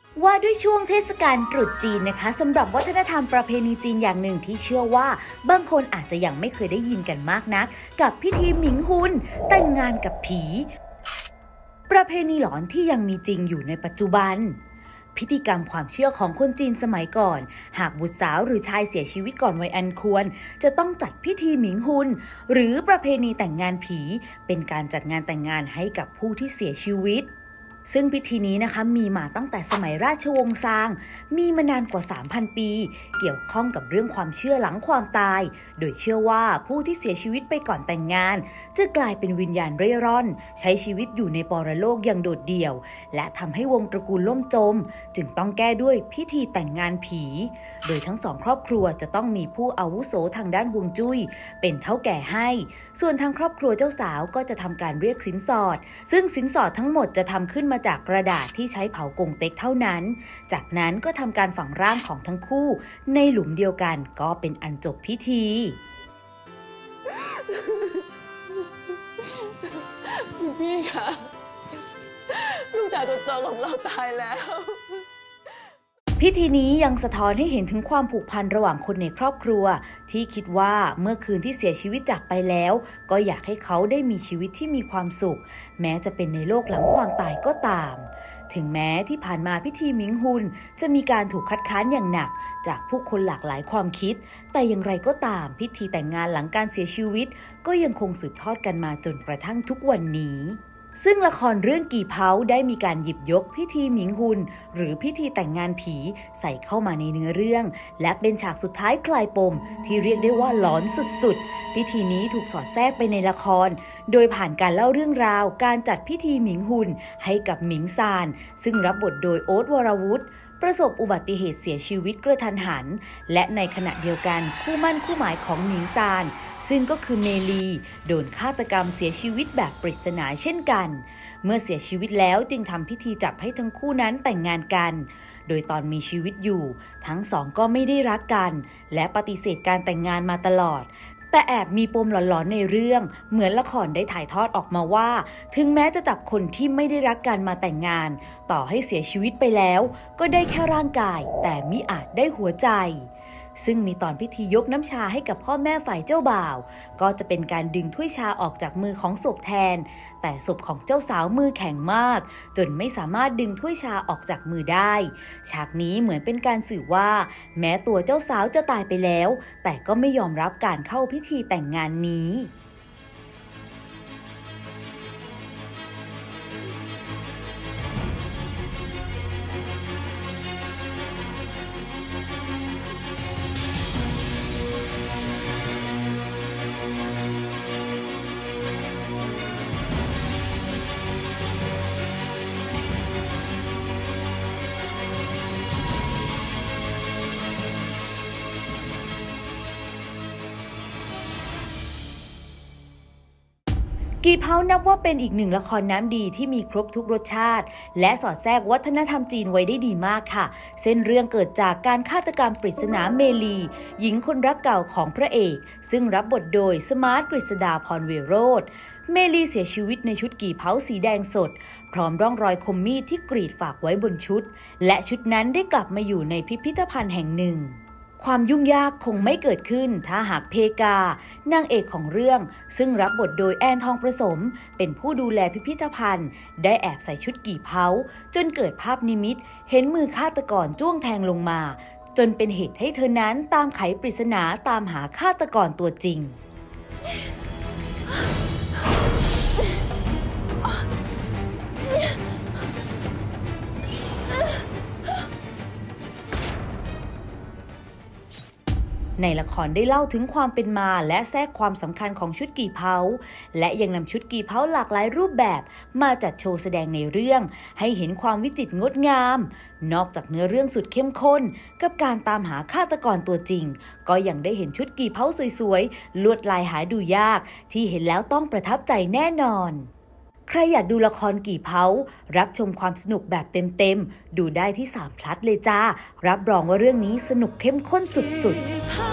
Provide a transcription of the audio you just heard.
ว่าด้วยช่วงเทศกาลตรุษจีนนะคะสำหรับวัฒนธรรมประเพณีจีนอย่างหนึ่งที่เชื่อว่าบางคนอาจจะยังไม่เคยได้ยินกันมากนักกับพิธีหมิงฮุนแต่งงานกับผีประเพณีหลอนที่ยังมีจริงอยู่ในปัจจุบันพิธีกรรมความเชื่อของคนจีนสมัยก่อนหากบุตรสาวหรือชายเสียชีวิตก่อนวัยอันควรจะต้องจัดพิธีหมิงฮุนหรือประเพณีแต่งงานผีเป็นการจัดงานแต่งงานให้กับผู้ที่เสียชีวิตซึ่งพิธีนี้นะคะมีมาตั้งแต่สมัยราชวงศ์ซางมีมานานกว่า 3,000 ปีเกี่ยวข้องกับเรื่องความเชื่อหลังความตายโดยเชื่อว่าผู้ที่เสียชีวิตไปก่อนแต่งงานจะกลายเป็นวิญญาณเร่ร่อนใช้ชีวิตอยู่ในปรโลกอย่างโดดเดี่ยวและทำให้วงตระกูลล่มจมจึงต้องแก้ด้วยพิธีแต่งงานผีโดยทั้งสองครอบครัวจะต้องมีผู้อาวุโสทางด้านฮวงจุ้ยเป็นเฒ่าแก่ให้ส่วนทางครอบครัวเจ้าสาวก็จะทำการเรียกสินสอดซึ่งสินสอดทั้งหมดจะทำขึ้นมาจากกระดาษที่ใช้เผากงเต็กเท่านั้นจากนั้นก็ทำการฝังร่างของทั้งคู่ในหลุมเดียวกันก็เป็นอันจบพิธีพี่คะลูกชายตัวโตของเราตายแล้วพิธีนี้ยังสะท้อนให้เห็นถึงความผูกพันระหว่างคนในครอบครัวที่คิดว่าเมื่อคืนที่เสียชีวิตจากไปแล้วก็อยากให้เขาได้มีชีวิตที่มีความสุขแม้จะเป็นในโลกหลังความตายก็ตามถึงแม้ที่ผ่านมาพิธีหมิงฮุนจะมีการถูกคัดค้านอย่างหนักจากผู้คนหลากหลายความคิดแต่อย่างไรก็ตามพิธีแต่งงานหลังการเสียชีวิตก็ยังคงสืบทอดกันมาจนกระทั่งทุกวันนี้ซึ่งละครเรื่องกี่เพ้าได้มีการหยิบยกพิธีหมิงฮุนหรือพิธีแต่งงานผีใส่เข้ามาในเนื้อเรื่องและเป็นฉากสุดท้ายคลายปมที่เรียกได้ว่าหลอนสุดๆพิธีนี้ถูกสอดแทรกไปในละครโดยผ่านการเล่าเรื่องราวการจัดพิธีหมิงฮุนให้กับหมิงซานซึ่งรับบทโดยโอ๊ตวรวุฒิประสบอุบัติเหตุเสียชีวิตกระทันหันและในขณะเดียวกันคู่มั่นคู่หมายของหมิงซานซึ่งก็คือเมลีโดนฆาตกรรมเสียชีวิตแบบปริศนาเช่นกันเมื่อเสียชีวิตแล้วจึงทำพิธีจับให้ทั้งคู่นั้นแต่งงานกันโดยตอนมีชีวิตอยู่ทั้งสองก็ไม่ได้รักกันและปฏิเสธการแต่งงานมาตลอดแต่แอบมีปมหลอนๆในเรื่องเหมือนละครได้ถ่ายทอดออกมาว่าถึงแม้จะจับคนที่ไม่ได้รักกันมาแต่งงานต่อให้เสียชีวิตไปแล้วก็ได้แค่ร่างกายแต่มิอาจได้หัวใจซึ่งมีตอนพิธียกน้ำชาให้กับพ่อแม่ฝ่ายเจ้าบ่าวก็จะเป็นการดึงถ้วยชาออกจากมือของศพแทนแต่ศพของเจ้าสาวมือแข็งมากจนไม่สามารถดึงถ้วยชาออกจากมือได้ฉากนี้เหมือนเป็นการสื่อว่าแม้ตัวเจ้าสาวจะตายไปแล้วแต่ก็ไม่ยอมรับการเข้าพิธีแต่งงานนี้กี่เพ้านับว่าเป็นอีกหนึ่งละครน้ำดีที่มีครบทุกรสชาติและสอดแทรกวัฒนธรรมจีนไว้ได้ดีมากค่ะเส้นเรื่องเกิดจากการฆาตกรรมปริศนาเมลีหญิงคนรักเก่าของพระเอกซึ่งรับบทโดยสมาร์ทกฤษดาพรเวโรจน์เมลีเสียชีวิตในชุดกี่เพ้าสีแดงสดพร้อมร่องรอยคมมีดที่กรีดฝากไว้บนชุดและชุดนั้นได้กลับมาอยู่ในพิพิธภัณฑ์แห่งหนึ่งความยุ่งยากคงไม่เกิดขึ้นถ้าหากเพกานางเอกของเรื่องซึ่งรับบทโดยแอนทองประสมเป็นผู้ดูแลพิพิธภัณฑ์ได้แอบใส่ชุดกี่เพ้าจนเกิดภาพนิมิตเห็นมือฆาตกรจ้วงแทงลงมาจนเป็นเหตุให้เธอนั้นตามไขปริศนาตามหาฆาตกรตัวจริงในละครได้เล่าถึงความเป็นมาและแทรกความสำคัญของชุดกี่เพ้าและยังนำชุดกี่เพ้าหลากหลายรูปแบบมาจัดโชว์แสดงในเรื่องให้เห็นความวิจิตรงดงามนอกจากเนื้อเรื่องสุดเข้มข้นกับการตามหาฆาตกรตัวจริงก็ยังได้เห็นชุดกี่เพ้าสวยๆลวดลายหาดูยากที่เห็นแล้วต้องประทับใจแน่นอนใครอยากดูละครกี่เพ้ารับชมความสนุกแบบเต็มๆดูได้ที่3 พลัสเลยจ้ารับรองว่าเรื่องนี้สนุกเข้มข้นสุดๆ